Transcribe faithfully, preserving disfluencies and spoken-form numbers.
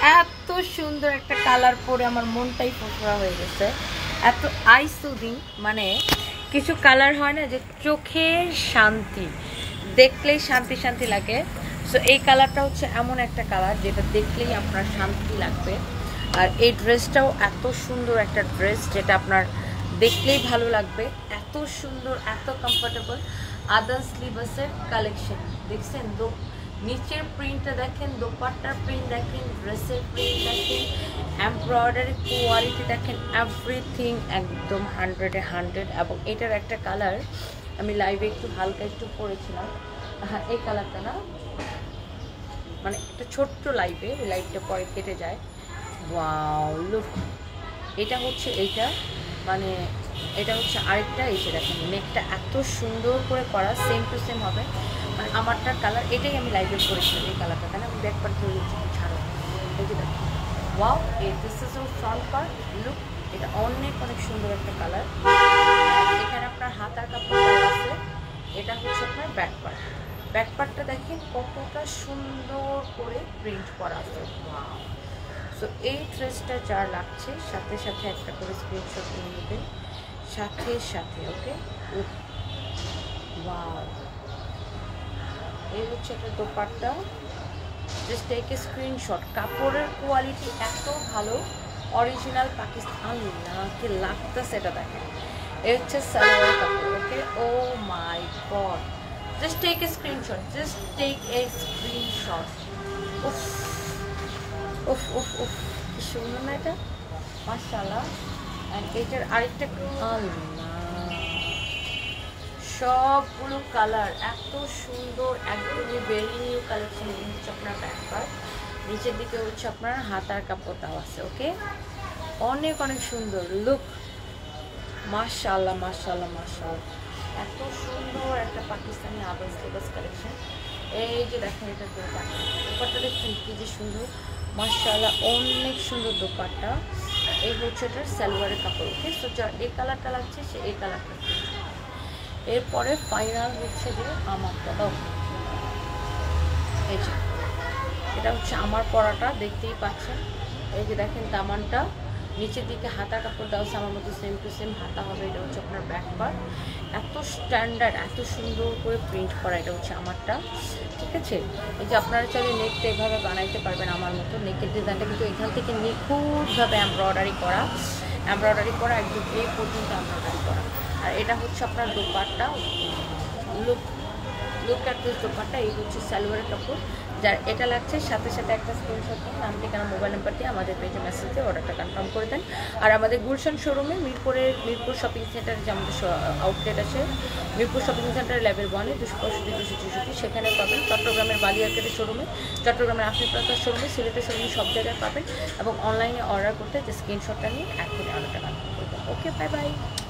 এত সুন্দর একটা কালার পরে আমার মনটাই ফুরফুরা হয়ে গেছে। এত আই সুদিং, মানে কিছু কালার হয় না যে চোখের শান্তি, দেখলেই শান্তি শান্তি লাগে। সো এই কালারটা হচ্ছে এমন একটা কালার যেটা দেখলেই আপনার শান্তি লাগবে। আর এই ড্রেসটাও এত সুন্দর একটা ড্রেস যেটা আপনার দেখলেই ভালো লাগবে। এত সুন্দর, এত কমফোর্টেবল। আদার স্লিভসের কালেকশন দেখছেন, দো নিচের প্রিন্টটা দেখেন, দোপাট্টার প্রিন্ট দেখেন, ড্রেসের প্রিন্ট দেখেন, এমব্রয়ডারি কোয়ালিটি দেখেন, এভরিথিং একদম হান্ড্রেডে হান্ড্রেড। এবং এটার একটা কালার আমি লাইভে একটু হালকা একটু পরেছিলাম। হ্যাঁ, এই কালারটা না, মানে একটা ছোট্ট লাইভে, ওই লাইভটা পরে কেটে যায়। ওয়াও লুক, এটা হচ্ছে এইটা, মানে এটা হচ্ছে আরেকটা। এসে দেখেন নেকটা এত সুন্দর করে করা, সেম টু সেম হবে। মানে আমারটার কালার এটাই আমি লাইভে করেছিলাম, এই কালারটা। তাহলে আমি ব্যাক পার্ট ধরে দিচ্ছি, ছাড়ো। এই যে দেখেন, ওয়াও, এই this is our front part look. এটা অনেক অনেক সুন্দর একটা কালার। এখানে আপনার হাতার কাপড় আছে, এটা হচ্ছে আপনার ব্যাক পার্ট। ব্যাক পার্টটা দেখেন কতটা সুন্দর করে প্রিন্ট করা আছে। ওয়াও। সো এই ড্রেসটা যার লাগছে সাথে সাথে একটা করে স্ক্রিনশট নিয়ে নেবেন সাথে সাথে। ওকে, ওয়াও, এই হচ্ছে একটা dupatta. Just take a screenshot. কাপড়ের কোয়ালিটি এত ভালো, অরিজিনাল পাকিস্তান নাকি লাগতেছে এটা দেখেন। এই হচ্ছে সালোয়ার কাপড়। Okay, oh my god, just take a screenshot, just take a screenshot. উফ উফ উফ উফ, কি সুন্দর না এটা, মাশাআল্লাহ। অ্যান্ড এটার আরেকটা সবগুলো কালার এত সুন্দর, একদমই ভেরি নিউ কালেকশন। হচ্ছে আপনার ব্যাক পার্ট, নিচের দিকে হচ্ছে আপনার হাতার কাপড়টাও আছে। ওকে, অনেক অনেক সুন্দর লুক, মাশাআল্লাহ মাশাআল্লাহ মাশাআল্লাহ। এত সুন্দর একটা পাকিস্তানি আবাস লেবাস কালেকশন। এই যে দেখেন, এটা দোপাট্টা, দোপাট্টা দেখছেন কি যে সুন্দর, মাশাআল্লাহ, অনেক সুন্দর দোপাট্টা। এই হচ্ছে এটার সালোয়ারের কাপড়। ওকে, সো যার এই কালারটা লাগছে সে এই কালারটা। এরপরে ফাইনাল হচ্ছে যে আমারটা দাও, এই যে এটা হচ্ছে আমার পরাটা, দেখতেই পাচ্ছেন। এই যে দেখেন দামানটা, নিচের দিকে হাতা কাপড় দেওয়া আছে আমার মতো সেম টু সেম হাতা হবে। এটা হচ্ছে আপনার ব্যাক পার্ট, এত স্ট্যান্ডার্ড, এত সুন্দর করে প্রিন্ট করা। এটা হচ্ছে আমারটা, ঠিক আছে। এই যে আপনারা চাইলে নেকটা এভাবে বানাইতে পারবেন আমার মতো। নেকের ডিজাইনটা কিন্তু এখান থেকে নিখুঁতভাবে এমব্রয়ডারি করা, এমব্রয়ডারি করা একদম এই পর্যন্ত এমব্রয়ডারি করা। আর এটা হচ্ছে আপনার dupatta, look look at this dupatta. এই হচ্ছে সালোয়ারের কাপড়। যার এটা লাগছে সাথে সাথে একটা স্ক্রিনশট নিয়ে নাম ঠিকানা মোবাইল নাম্বার দিয়ে আমাদের পেজে মেসেজ দিয়ে অর্ডারটা কনফার্ম করে দেন। আর আমাদের গুলশান শোরুমে মিরপুরের মিরপুর শপিং সেন্টারে যে আমাদের আউটলেট আছে, মিরপুর শপিং সেন্টার লেভেল ওয়ানে দুশো পঁয়ষট্টি দুশো চৌষট্টি সেখানে পাবেন। চট্টগ্রামের বালিয়ারকেটের শোরুমে, চট্টগ্রামের আফরিপ্রাতার শোরুমে, সিলেটের শোরুমে সব জায়গায় পাবেন। এবং অনলাইনে অর্ডার করতে যে স্ক্রিনশটটা নিয়ে এখনই অর্ডারটা কনফার্ম করে দেন। ওকে, বাই বাই।